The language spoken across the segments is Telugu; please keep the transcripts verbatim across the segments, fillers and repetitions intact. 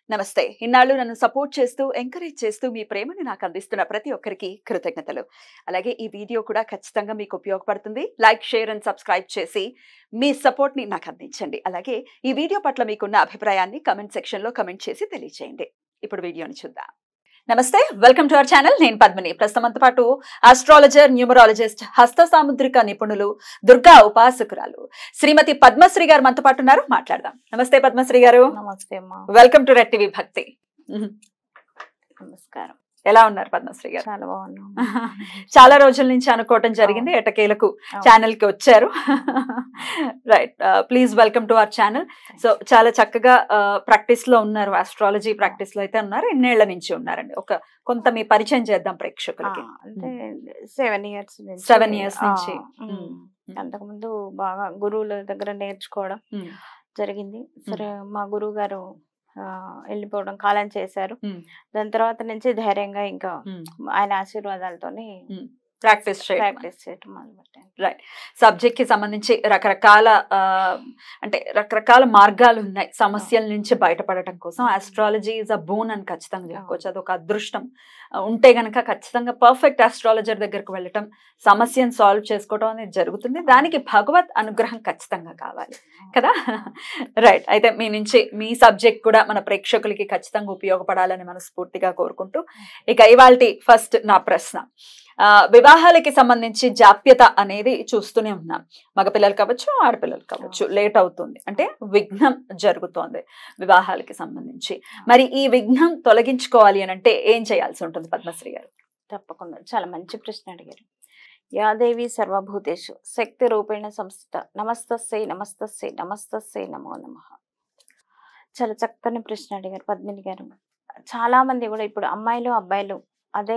నమస్తే. ఇన్నాళ్ళు నన్ను సపోర్ట్ చేస్తూ, ఎంకరేజ్ చేస్తూ మీ ప్రేమని నాకు అందిస్తున్న ప్రతి ఒక్కరికి కృతజ్ఞతలు. అలాగే ఈ వీడియో కూడా ఖచ్చితంగా మీకు ఉపయోగపడుతుంది. లైక్, షేర్ అండ్ సబ్స్క్రైబ్ చేసి మీ సపోర్ట్‌ని నాకు అందించండి. అలాగే ఈ వీడియో పట్ల మీకున్న అభిప్రాయాన్ని కామెంట్ సెక్షన్‌లో కామెంట్ చేసి తెలియజేయండి. ఇప్పుడు వీడియోని చూద్దాం. నమస్తే, వెల్కమ్ టు అవర్ ఛానల్. నేను పద్మిని. ప్రస్తుతం మనతో పాటు ఆస్ట్రాలజర్, న్యూమరాలజిస్ట్, హస్త సాముద్రిక నిపుణులు, దుర్గా ఉపాసకురాలు శ్రీమతి పద్మశ్రీ గారు మనతో పాటు ఉన్నారు. మాట్లాడదాం. నమస్తే పద్మశ్రీ గారు. నమస్తే అమ్మా. వెల్కమ్ టు రెడ్ టీవీ భక్తి. నమస్కారం. ఎలా ఉన్నారు పద్మశ్రీ గారు? చాలా బాగున్నాం. చాలా రోజుల నుంచి అనుకోవటం జరిగింది, ఎటకేలకు ఛానల్ కి వచ్చారు. Right, please welcome to our channel. So చాలా చక్కగా ప్రాక్టీస్ లో ఉన్నారు, ఆస్ట్రాలజీ ప్రాక్టీస్ లో అయితే ఉన్నారు. ఎన్నేళ్ల నుంచి ఉన్నారండి? ఒక కొంత మీ పరిచయం చేద్దాం ప్రేక్షకులకి. అంటే సెవెన్ ఇయర్స్ సెవెన్ ఇయర్స్ నుంచి. అంతకుముందు బాగా గురువుల దగ్గర నేర్చుకోవడం జరిగింది. సరే, మా గురువు గారు వెళ్ళిపోవడం, కాలం చేశారు. దాని తర్వాత నుంచి ధైర్యంగా ఇంకా ఆయన ఆశీర్వాదాలతోనే ప్రాక్టీస్ ప్రాక్టీస్ చేయడం మొదలుపెట్టాను. రైట్. సబ్జెక్ట్ కి సంబంధించి రకరకాల అంటే రకరకాల మార్గాలు ఉన్నాయి సమస్యల నుంచి బయటపడటం కోసం. ఆస్ట్రాలజీ ఈజ్ అ బూన్ అని ఖచ్చితంగా చెప్పుకోవచ్చు. అది ఒక అదృష్టం. ఉంటే గనక ఖచ్చితంగా పర్ఫెక్ట్ ఆస్ట్రాలజర్ దగ్గరకు వెళ్ళటం, సమస్యను సాల్వ్ చేసుకోవడం అనేది జరుగుతుంది. దానికి భగవత్ అనుగ్రహం ఖచ్చితంగా కావాలి కదా. రైట్. అయితే మీ నుంచి మీ సబ్జెక్ట్ కూడా మన ప్రేక్షకులకి ఖచ్చితంగా ఉపయోగపడాలని మనస్ఫూర్తిగా కోరుకుంటూ, ఇక ఇవాల్టి ఫస్ట్ నా ప్రశ్న, ఆ వివాహాలకి సంబంధించి జాప్యత అనేది చూస్తూనే ఉన్నాం. మగపిల్లలు కావచ్చు, ఆడపిల్లలు కావచ్చు, లేట్ అవుతుంది అంటే విఘ్నం జరుగుతోంది వివాహాలకి సంబంధించి. మరి ఈ విఘ్నం తొలగించుకోవాలి అని అంటే ఏం చేయాల్సి ఉంటుంది పద్మశ్రీ గారు? తప్పకుండా, చాలా మంచి ప్రశ్న అడిగారు. యాదేవి సర్వభూతేషు శక్తి రూపేణ సంస్థిత నమస్తస్సై నమస్తస్సై నమస్తస్సై నమో నమః. చాలా చక్కని ప్రశ్న అడిగారు పద్మిని గారు. చాలా మంది కూడా ఇప్పుడు అమ్మాయిలు అబ్బాయిలు అదే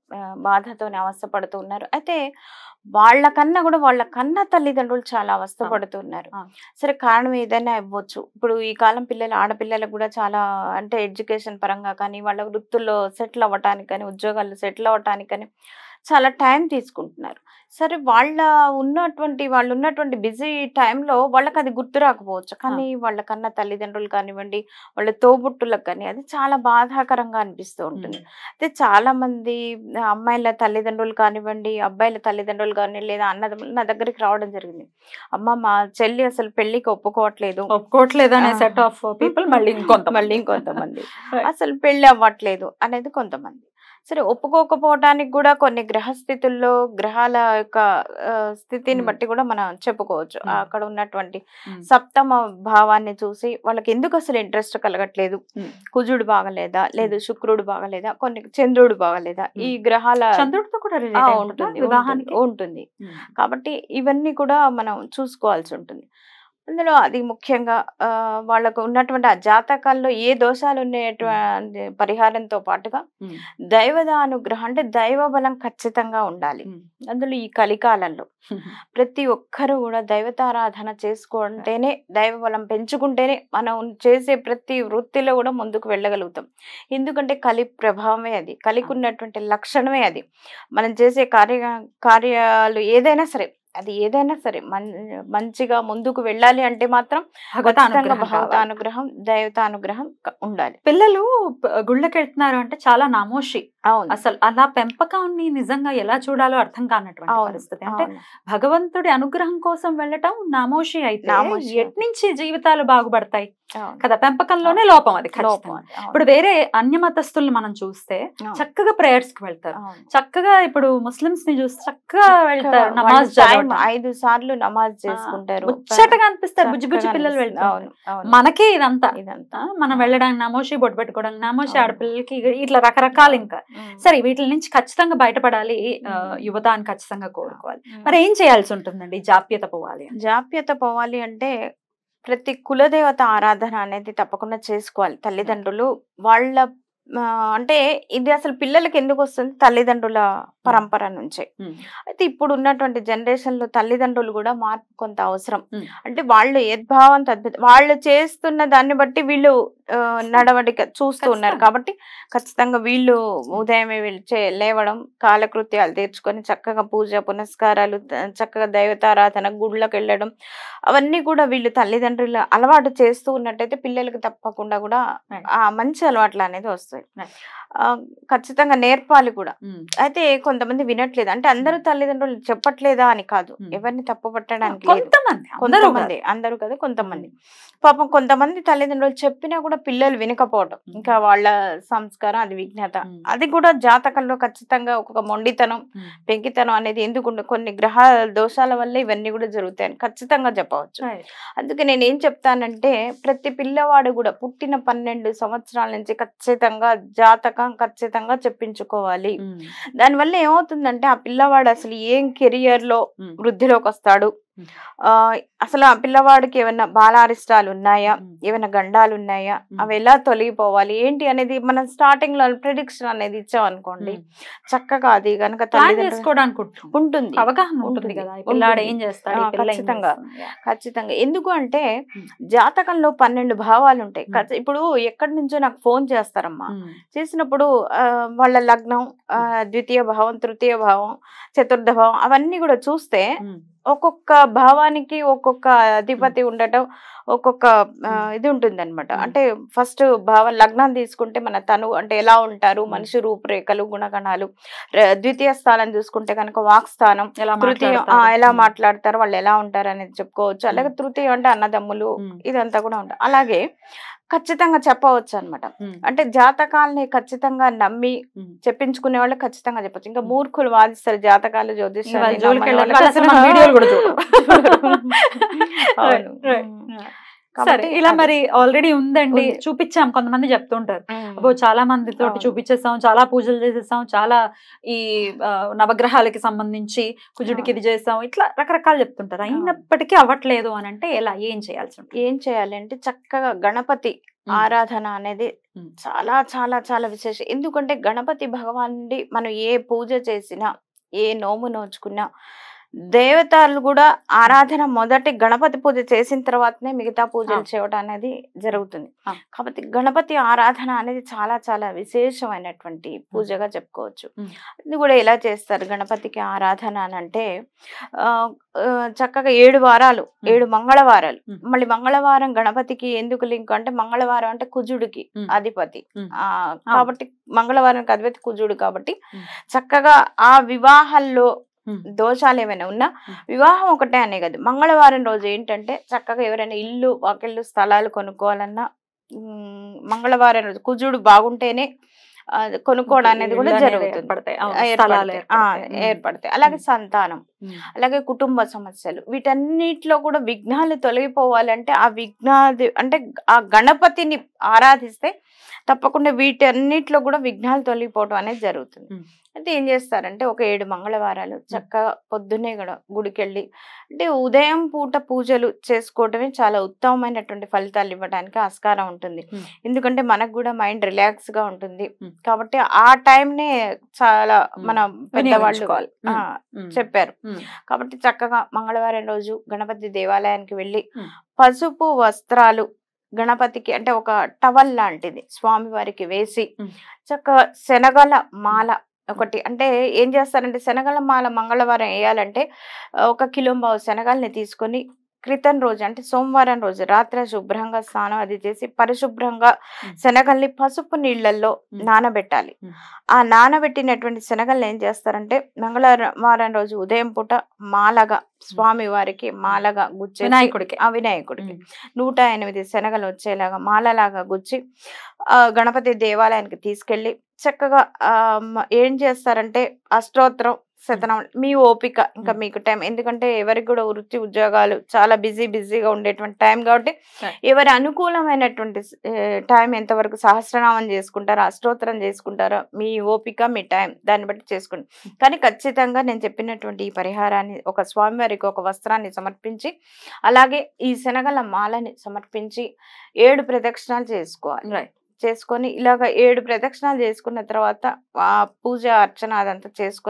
బాధతోనే అవస్థపడుతూ ఉన్నారు. అయితే వాళ్ళకన్నా కూడా వాళ్ళ కన్నా తల్లిదండ్రులు చాలా అవస్థపడుతున్నారు. సరే, కారణం ఏదైనా ఇవ్వచ్చు. ఇప్పుడు ఈ కాలం పిల్లలు, ఆడపిల్లలకు కూడా చాలా అంటే ఎడ్యుకేషన్ పరంగా కానీ, వాళ్ళ వృత్తుల్లో సెటిల్ అవ్వటానికి కానీ, ఉద్యోగాల్లో సెటిల్ అవ్వటానికి కానీ చాలా టైం తీసుకుంటున్నారు. సరే, వాళ్ళ ఉన్నటువంటి వాళ్ళు ఉన్నటువంటి బిజీ టైంలో వాళ్ళకి అది గుర్తు రాకపోవచ్చు. కానీ వాళ్ళకన్నా తల్లిదండ్రులు కానివ్వండి, వాళ్ళ తోబుట్టులకు కానీ అది చాలా బాధాకరంగా అనిపిస్తూ ఉంటుంది. అయితే చాలా మంది అమ్మాయిల తల్లిదండ్రులు కానివ్వండి, అబ్బాయిల తల్లిదండ్రులు కానీ, లేదా అన్నదమ్ములు నా దగ్గరికి రావడం జరిగింది. అమ్మ, మా చెల్లి అసలు పెళ్లికి ఒప్పుకోవట్లేదు ఒప్పుకోవట్లేదు అనే సెట్ ఆఫ్ పీపుల్ మళ్ళీ ఇంకొంత మళ్ళీ ఇంకొంతమంది అసలు పెళ్లి అవ్వట్లేదు అనేది కొంతమంది. సరే, ఒప్పుకోకపోవడానికి కూడా కొన్ని గ్రహస్థితుల్లో గ్రహాల యొక్క స్థితిని బట్టి కూడా మనం చెప్పుకోవచ్చు. అక్కడ ఉన్నటువంటి సప్తమ భావాన్ని చూసి వాళ్ళకి ఎందుకు అసలు ఇంట్రెస్ట్ కలగట్లేదు, కుజుడు బాగలేదా, లేదు శుక్రుడు బాగలేదా, కొన్ని చంద్రుడు బాగలేదా, ఈ గ్రహాల చంద్రుడితో కూడా ఉంటుంది ఉంటుంది కాబట్టి ఇవన్నీ కూడా మనం చూసుకోవాల్సి ఉంటుంది. అందులో అది ముఖ్యంగా ఆ వాళ్ళకు ఉన్నటువంటి ఆ జాతకాల్లో ఏ దోషాలు ఉండేటువంటి పరిహారంతో పాటుగా దైవదానుగ్రహం అంటే దైవ బలం ఖచ్చితంగా ఉండాలి. అందులో ఈ కలికాలంలో ప్రతి ఒక్కరూ కూడా దైవతారాధన చేసుకుంటేనే, దైవ బలం పెంచుకుంటేనే మనం చేసే ప్రతి వృత్తిలో కూడా ముందుకు వెళ్ళగలుగుతాం. ఎందుకంటే కలి ప్రభావమే అది, కలికి ఉన్నటువంటి లక్షణమే అది. మనం చేసే కార్య కార్యాలు ఏదైనా సరే, అది ఏదైనా సరే మంచిగా ముందుకు వెళ్ళాలి అంటే మాత్రం భగవతానుగ్రహం, దైవతానుగ్రహం ఉండాలి. పిల్లలు గుళ్ళకి వెళ్తున్నారు అంటే చాలా నామోషి. అసలు అలా పెంపకాన్ని నిజంగా ఎలా చూడాలో అర్థం కానటువంటి పరిస్థితి. అంటే భగవంతుడి అనుగ్రహం కోసం వెళ్ళటం నామోషి అయితే ఎట్నుంచి జీవితాలు బాగుపడతాయి కదా. పెంపకంలోనే లోపం అది ఖచ్చితంగా. ఇప్పుడు వేరే అన్య మతస్థుల్ని మనం చూస్తే చక్కగా ప్రేయర్స్ కి వెళ్తారు, చక్కగా ఇప్పుడు ముస్లిమ్స్ ని చూస్తే చక్కగా వెళ్తారు, నమాజ్ ఐదు సార్లు నమాజ్ చేసుకుంటారు, ముచ్చటగా అనిపిస్తారు, బుజ్జి బుజ్జి పిల్లలు వెళ్తారు. మనకే ఇదంతా ఇదంతా మనం వెళ్ళడానికి నామోషి, బొట్టు పెట్టుకోవడానికి నామోషి, ఆడపిల్లలకి ఇట్లా రకరకాలు. ఇంకా సరే, వీటి నుంచి ఖచ్చితంగా బయటపడాలి యువత అని ఖచ్చితంగా కోరుకోవాలి. మరి ఏం చేయాల్సి ఉంటుందండి జాప్యత పోవాలి? జాప్యత పోవాలి అంటే ప్రతి కులదేవత ఆరాధన అనేది తప్పకుండా చేసుకోవాలి. తల్లిదండ్రులు వాళ్ళ అంటే ఇది అసలు పిల్లలకి ఎందుకు వస్తుంది, తల్లిదండ్రుల పరంపర నుంచే. అయితే ఇప్పుడు ఉన్నటువంటి జనరేషన్ లో తల్లిదండ్రులు కూడా మార్పు కొంత అవసరం. అంటే వాళ్ళు యద్భావం తద్భుతం, వాళ్ళు చేస్తున్న దాన్ని బట్టి వీళ్ళు నడవడిక చూస్తూ ఉన్నారు కాబట్టి ఖచ్చితంగా వీళ్ళు ఉదయమే లేవడం, కాలకృత్యాలు తీర్చుకొని చక్కగా పూజ పునస్కారాలు, చక్కగా దైవతారాధన, గుళ్ళకి వెళ్ళడం, అవన్నీ కూడా వీళ్ళు తల్లిదండ్రులు అలవాటు చేస్తూ ఉన్నట్టయితే పిల్లలకి తప్పకుండా కూడా ఆ మంచి అలవాట్లు అనేది వస్తాయి. ఖచ్చితంగా నేర్పాలి కూడా. అయితే కొంతమంది వినట్లేదు, అంటే అందరూ తల్లిదండ్రులు చెప్పట్లేదా అని కాదు, ఎవరిని తప్పు పట్టడానికి కొంతమంది కొంతమంది అందరూ కదా కొంతమంది పాపం కొంతమంది తల్లిదండ్రులు చెప్పినా కూడా పిల్లలు వినకపోవడం, ఇంకా వాళ్ళ సంస్కారం అది విజ్ఞత, అది కూడా జాతకంలో ఖచ్చితంగా ఒక్కొక్క మొండితనం పెంకితనం అనేది ఎందుకు కొన్ని గ్రహ దోషాల వల్ల ఇవన్నీ కూడా జరుగుతాయని ఖచ్చితంగా చెప్పవచ్చు. అందుకే నేను ఏం చెప్తానంటే ప్రతి పిల్లవాడు కూడా పుట్టిన పన్నెండు సంవత్సరాల నుంచి ఖచ్చితంగా జాతకం ఖచ్చితంగా చెప్పించుకోవాలి. దానివల్ల ఏమవుతుందంటే ఆ పిల్లవాడు అసలు ఏం కెరియర్ లో వృద్ధిలోకి వస్తాడు, ఆ అసలు ఆ పిల్లవాడికి ఏమైనా బాలారిష్టాలు ఉన్నాయా, ఏమైనా గండాలు ఉన్నాయా, అవి ఎలా తొలగిపోవాలి ఏంటి అనేది మనం స్టార్టింగ్ లో ప్రిడిక్షన్ అనేది ఇచ్చాం అనుకోండి, చక్కగా అది కనుక చేసుకోవడానికి ఉంటుంది, అవగాహన ఉంటుంది కదా పిల్లాడు ఏం చేస్తాడు. ఖచ్చితంగా ఖచ్చితంగా ఎందుకు అంటే జాతకంలో పన్నెండు భావాలు ఉంటాయి. ఇప్పుడు ఎక్కడి నుంచో నాకు ఫోన్ చేస్తారమ్మా, చేసినప్పుడు ఆ వాళ్ళ లగ్నం, ఆ ద్వితీయ భావం, తృతీయ భావం, చతుర్థ భావం అవన్నీ కూడా చూస్తే ఒక్కొక్క భావానికి ఒక్కొక్క అధిపతి ఉండటం, ఒక్కొక్క ఇది ఉంటుంది అనమాట. అంటే ఫస్ట్ భావ లగ్నం తీసుకుంటే మన తను అంటే ఎలా ఉంటారు, మనిషి రూపురేఖలు, గుణగణాలు. ద్వితీయ స్థానం చూసుకుంటే కనుక వాక్ స్థానం, తృతీయ ఎలా మాట్లాడతారు, వాళ్ళు ఎలా ఉంటారు అనేది చెప్పుకోవచ్చు. అలాగే తృతీయ అంటే అన్నదమ్ములు, ఇదంతా కూడా ఉంటుంది. అలాగే ఖచ్చితంగా చెప్పవచ్చు అనమాట. అంటే జాతకాలని ఖచ్చితంగా నమ్మి చెప్పించుకునే వాళ్ళు ఖచ్చితంగా చెప్పచ్చు. ఇంకా మూర్ఖులు వాదిస్తారు జాతకాలు, జ్యోతిష్యాలు. ఇలా మరి ఆల్రెడీ ఉందండి, చూపించాం. కొంతమంది చెప్తుంటారు అబ్బో చాలా మంది తోటి చూపించేసాం, చాలా పూజలు చేసేసాం, చాలా ఈ నవగ్రహాలకి సంబంధించి కుజుడికి ఇది చేసాం, ఇట్లా రకరకాలు చెప్తుంటారు. అయినప్పటికీ అవ్వట్లేదు అని అంటే ఎలా, ఏం చేయాల్సి ఉంటుంది? ఏం చేయాలి అంటే చక్కగా గణపతి ఆరాధన అనేది చాలా చాలా చాలా విశేషం. ఎందుకంటే గణపతి భగవానుడి మనం ఏ పూజ చేసినా, ఏ నోము నోచుకున్నా, దేవతలు కూడా ఆరాధన మొదటి గణపతి పూజ చేసిన తర్వాతనే మిగతా పూజలు చేయడం అనేది జరుగుతుంది. కాబట్టి గణపతి ఆరాధన అనేది చాలా చాలా విశేషమైనటువంటి పూజగా చెప్పుకోవచ్చు. ఇది కూడా ఎలా చేస్తారు గణపతికి ఆరాధన అని అంటే ఆ చక్కగా ఏడు వారాలు, ఏడు మంగళవారాలు. మళ్ళీ మంగళవారం గణపతికి ఎందుకు లింక్ అంటే మంగళవారం అంటే కుజుడికి అధిపతి, ఆ కాబట్టి మంగళవారానికి అధిపతి కుజుడు. కాబట్టి చక్కగా ఆ వివాహాల్లో దోషాలు ఏమైనా ఉన్నా, వివాహం ఒకటే అనే కదా, మంగళవారం రోజు ఏంటంటే చక్కగా ఎవరైనా ఇల్లు వాకిళ్ళు స్థలాలు కొనుక్కోవాలన్నా మంగళవారం రోజు కుజుడు బాగుంటేనే కొనుక్కోవడం అనేది కూడా జరుగుతుంది, ఏర్పడతాయి. అలాగే సంతానం, అలాగే కుటుంబ సమస్యలు, వీటన్నిటిలో కూడా విఘ్నాలు తొలగిపోవాలంటే ఆ విఘ్నాది అంటే ఆ గణపతిని ఆరాధిస్తే తప్పకుండా వీటన్నిటిలో కూడా విఘ్నాలు తొలగిపోవడం అనేది జరుగుతుంది. అయితే ఏం చేస్తారంటే ఒక ఏడు మంగళవారాలు చక్కగా పొద్దున్నే కూడా గుడికెళ్ళి, అంటే ఉదయం పూట పూజలు చేసుకోవటమే చాలా ఉత్తమమైనటువంటి ఫలితాలు ఇవ్వడానికి ఆస్కారం ఉంటుంది. ఎందుకంటే మనకు కూడా మైండ్ రిలాక్స్ గా ఉంటుంది. కాబట్టి ఆ టైంనే చాలా మన పెద్దవాళ్ళు చెప్పారు. కాబట్టి చక్కగా మంగళవారం రోజు గణపతి దేవాలయానికి వెళ్ళి పసుపు వస్త్రాలు గణపతికి అంటే ఒక టవల్ లాంటిది స్వామివారికి వేసి చక్కగా శనగల మాల ఒకటి, అంటే ఏం చేస్తారంటే శనగల మాల మంగళవారం వేయాలంటే ఒక కిలోంబావు శనగల్ని తీసుకొని క్రితం రోజు అంటే సోమవారం రోజు రాత్రి శుభ్రంగా స్నానం అది చేసి పరిశుభ్రంగా శనగల్ని పసుపు నీళ్ళల్లో నానబెట్టాలి. ఆ నానబెట్టినటువంటి శనగల్ని ఏం చేస్తారంటే మంగళవారం రోజు ఉదయం పూట మాలగా స్వామి వారికి మాలగా గుచ్చి, వినాయకుడికి ఆ వినాయకుడికి నూట ఎనిమిది శనగలు వచ్చేలాగా మాలలాగా గుచ్చి ఆ గణపతి దేవాలయానికి తీసుకెళ్లి చక్కగా ఆ ఏం చేస్తారంటే అష్టోత్తరం శతనం మీ ఓపిక, ఇంకా మీకు టైం, ఎందుకంటే ఎవరికి కూడా వృత్తి ఉద్యోగాలు చాలా బిజీ బిజీగా ఉండేటువంటి టైం కాబట్టి ఎవరి అనుకూలమైనటువంటి టైం ఎంతవరకు సహస్రనామం చేసుకుంటారో అష్టోత్తరం చేసుకుంటారో మీ ఓపిక మీ టైం దాన్ని బట్టి చేసుకోండి. కానీ ఖచ్చితంగా నేను చెప్పినటువంటి ఈ పరిహారాన్ని ఒక స్వామివారికి ఒక వస్త్రాన్ని సమర్పించి అలాగే ఈ శనగల మాలని సమర్పించి ఏడు ప్రదక్షిణాలు చేసుకోవాలి. చేసుకొని ఇలాగ ఏడు ప్రదక్షిణాలు చేసుకున్న తర్వాత ఆ పూజ అర్చన అదంతా చేసుకొని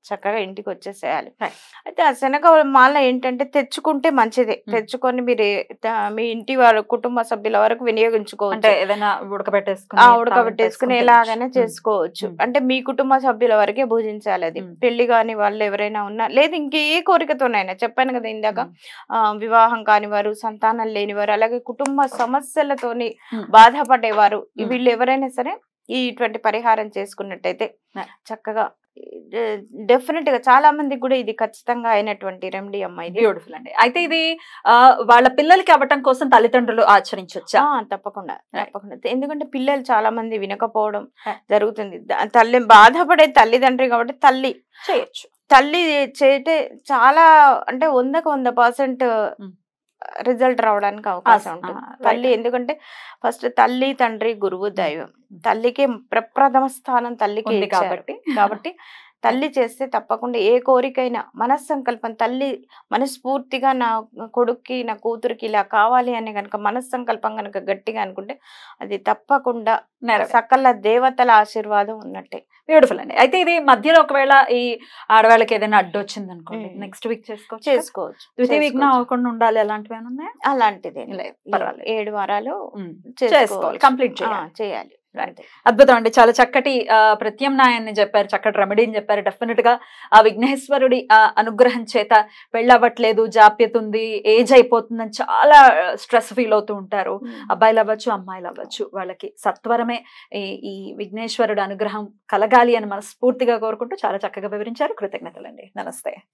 చక్కగా ఇంటికి వచ్చేసేయాలి. Right. అయితే ఆ శనగ మాల ఏంటంటే తెచ్చుకుంటే మంచిదే. Hmm. తెచ్చుకొని మీరు ఏ- త- మీ ఇంటి వారు కుటుంబ సభ్యుల వరకు అంటే వినియోగించుకోవచ్చు. ఏదైనా ఉడకబెట్టేసుకుని ఆ తాలింపు ఉడకబెట్టేసుకుని వేసుకుని ఎలాగైనా తినొచ్చు. చేసుకోవచ్చు. Hmm. అంటే మీ కుటుంబ సభ్యుల వరకే భుజించాలి అది. Hmm. పెళ్లి కాని వాళ్ళు ఎవరైనా ఉన్నా లేదు ఇంకే కోరికతోనైనా చెప్పాను కదా ఇందాక, Hmm. ఆ వివాహం కాని వారు, సంతానం లేని వారు, అలాగే కుటుంబ సమస్యలతోని Hmm. బాధపడేవారు, ఈ Hmm. వీళ్ళు ఎవరైనా సరే ఈ ఇటువంటి పరిహారం చేసుకున్నట్టయితే Right. చక్కగా డెఫినెట్ గా చాలా మందికి కూడా ఇది ఖచ్చితంగా అయినటువంటి రెమెడీ అమ్మా ఇది. బ్యూటిఫుల్ అండి. అయితే ఇది ఆ, వాళ్ళ పిల్లలకి అవ్వటం కోసం తల్లిదండ్రులు ఆచరించొచ్చా? ఆ, తప్పకుండా Right. తప్పకుండా. ఎందుకంటే పిల్లలు చాలా మంది వినకపోవడం Right. జరుగుతుంది. ద- తల్లి బాధపడే తల్లిదండ్రి కాబట్టి తల్లి చేయొచ్చు. తల్లి చేటే చాలా అంటే వందకు వంద పర్సెంట్ Mm. రిజల్ట్ రావడానికి అవకాశం ఆ, ఉంటుంది. right. తల్లి ఎందుకంటే ఫస్ట్ తల్లి, తండ్రి, గురువు, దైవం. Mm. తల్లికి ప్రప్రథమ స్థానం తల్లికి ఉంది ఇచ్చారు. కాబట్టి కాబట్టి తల్లి చేస్తే తప్పకుండా ఏ కోరికైనా మనస్సంకల్పం తల్లి మనస్ఫూర్తిగా నా కొడుక్కి నా కూతురికి ఇలా కావాలి అని కనుక మనస్సంకల్పం కనుక గట్టిగా అనుకుంటే అది తప్పకుండా నెరవేరు. సకల దేవతల ఆశీర్వాదం ఉన్నట్టే. బ్యూటిఫుల్ అండి. అయితే ఇది మధ్యలో ఒకవేళ ఈ ఆడవాళ్ళకి ఏదైనా అడ్డు వచ్చింది అనుకోండి, Mm. నెక్స్ట్ వీక్ చేసుకోవచ్చు. చేసుకోవచ్చు ద్వితీయ విఘ్నం చేసుకోవచ్చు. అవ్వకుండా ఉండాలి, అలాంటివి ఏమైనా ఉన్నాయా? అలాంటిదే లేదు, పర్వాలేదు. ఏడు వారాలు Mm. చేసుకోవాలి, చేసుకోవాలి, కంప్లీట్ ఆ, చేయాలి. చేయాలి. Right. అంతే. అద్భుతం అండి. చాలా చక్కటి ఆ, ప్రత్యామ్నాయాన్ని చెప్పారు, చక్కటి రెమెడీని చెప్పారు. డెఫినెట్ గా ఆ విఘ్నేశ్వరుడి ఆ అనుగ్రహం చేత పెళ్ళవ్వట్లేదు, జాప్యత ఉంది, ఏజ్ అయిపోతుందని చాలా స్ట్రెస్ ఫీల్ అవుతూ ఉంటారు. Mm. అబ్బాయిలు అవ్వచ్చు, అమ్మాయిలు అవ్వచ్చు, వాళ్ళకి సత్వరమే ఈ ఈ విఘ్నేశ్వరుడు అనుగ్రహం కలగాలి అని మనస్ఫూర్తిగా కోరుకుంటూ చాలా చక్కగా వివరించారు. కృతజ్ఞతలండి. నమస్తే.